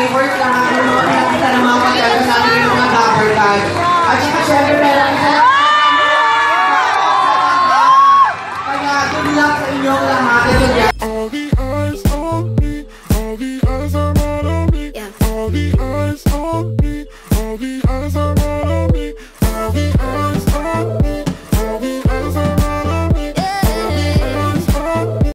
subscribers, lahat ng mga pinakita ng mga pagkaka sa ating mga Dapper Tag. At saka syempre meron isa na kaya good luck sa inyong lahat.